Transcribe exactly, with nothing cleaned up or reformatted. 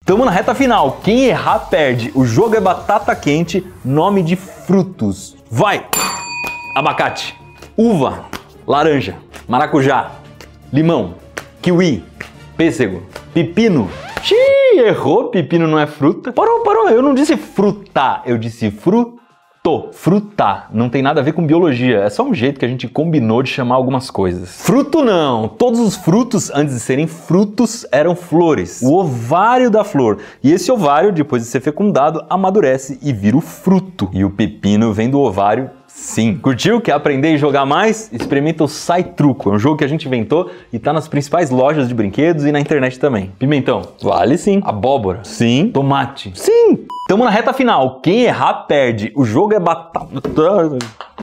Tamo na reta final. Quem errar, perde. O jogo é batata quente, nome de frutos. Vai! Abacate, uva, laranja, maracujá, limão, kiwi, pêssego, pepino. Xiii, errou, pepino não é fruta. Parou, parou, eu não disse fruta, eu disse fruto. Frutar não tem nada a ver com biologia, é só um jeito que a gente combinou de chamar algumas coisas. Fruto não, todos os frutos antes de serem frutos eram flores, o ovário da flor. E esse ovário, depois de ser fecundado, amadurece e vira o fruto. E o pepino vem do ovário. Sim. Curtiu? Quer aprender e jogar mais? Experimenta o Sai Truco. É um jogo que a gente inventou e tá nas principais lojas de brinquedos e na internet também. Pimentão? Vale sim. Abóbora? Sim. Tomate? Sim. Tamo na reta final. Quem errar, perde. O jogo é batata...